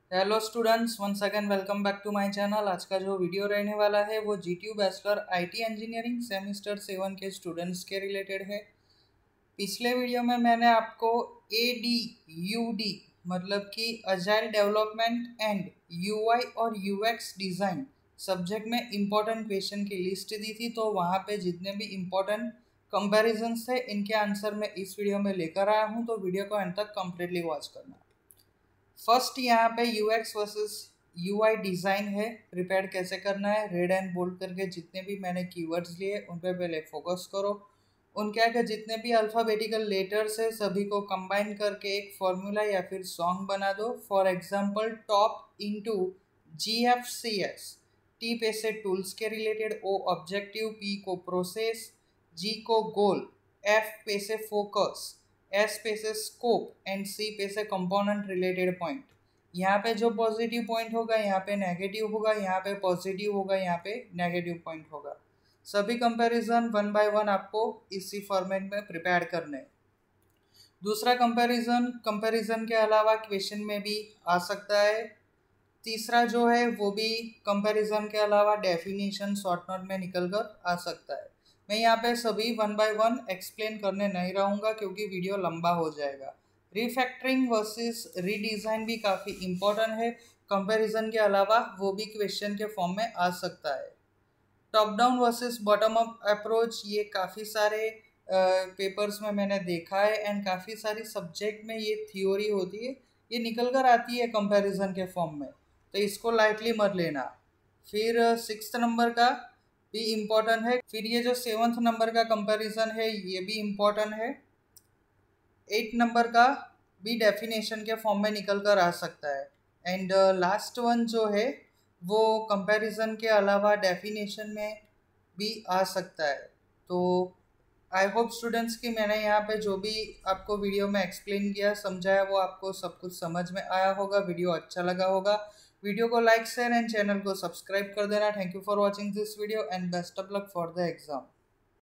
Hello students, once again welcome back to my channel. आज का जो वीडियो रहने वाला है वो GTU bachelor IT engineering semester 7 के स्टूडेंट्स के रिलेटेड है। पिछले वीडियो में मैंने आपको ADUD मतलब कि अजाइल डेवलपमेंट एंड यूआई और यूएक्स डिज़ाइन सब्जेक्ट में इम्पोर्टेंट क्वेश्चन की लिस्ट दी थी। तो वहाँ पे जितने भी इम्पोर्टेंट कंपैरिजंस थे इनके आंसर मैं इस वीडियो में लेकर आया हूँ, तो वीडियो को एंड तक कम्प्लीटली वॉच करना। फर्स्ट यहाँ पे यूएक्स वर्सेस यूआई डिज़ाइन है, प्रिपेयर कैसे करना है। रेड एंड बोल्ड करके जितने भी मैंने कीवर्ड्स लिए उन पे पहले फोकस करो। उनके आगे जितने भी अल्फ़ाबेटिकल लेटर्स है सभी को कंबाइन करके एक फॉर्मूला या फिर सॉन्ग बना दो। For example top into GFCS। T पे से टूल्स के रिलेटेड, ओ ऑब्जेक्टिव, पी को प्रोसेस, जी को गोल, एफ पे से फोकस, एस पे से स्कोप एंड सी पे से कंपोनेंट रिलेटेड पॉइंट। यहाँ पे जो पॉजिटिव पॉइंट होगा यहाँ पे नेगेटिव होगा, यहाँ पे पॉजिटिव होगा यहाँ पे नेगेटिव पॉइंट होगा। सभी कंपैरिजन वन बाय वन आपको इसी फॉर्मेट में प्रिपेयर करने हैं। दूसरा कंपैरिजन कंपैरिजन के अलावा क्वेश्चन में भी आ सकता है। तीसरा जो है वो भी कंपैरिजन के अलावा डेफिनेशन शॉर्ट नोट में निकल कर आ सकता है। मैं यहाँ पे सभी वन बाय वन एक्सप्लेन करने नहीं रहूँगा क्योंकि वीडियो लंबा हो जाएगा। रिफैक्टरिंग वर्सेस रीडिज़ाइन भी काफ़ी इम्पोर्टेंट है। कंपैरिजन के अलावा वो भी क्वेश्चन के फॉर्म में आ सकता है। Top down versus bottom up approach, ये काफ़ी सारे पेपर्स में मैंने देखा है एंड काफ़ी सारी सब्जेक्ट में ये थियोरी होती है, ये निकल कर आती है कंपैरिजन के फॉर्म में, तो इसको लाइटली मत लेना। फिर सिक्स्थ नंबर का भी इम्पोर्टेंट है। फिर ये जो सेवन्थ नंबर का कंपैरिजन है ये भी इम्पोर्टेंट है। 8 नंबर का भी डेफिनेशन के फॉर्म में निकल कर आ सकता है। एंड लास्ट वन जो है वो कंपैरिजन के अलावा डेफिनेशन में भी आ सकता है। तो आई होप स्टूडेंट्स कि मैंने यहाँ पे जो भी आपको वीडियो में एक्सप्लेन किया समझाया वो आपको सब कुछ समझ में आया होगा, वीडियो अच्छा लगा होगा। वीडियो को लाइक शेयर एंड चैनल को सब्सक्राइब कर देना। Thank you for watching this video and best of luck for the exam.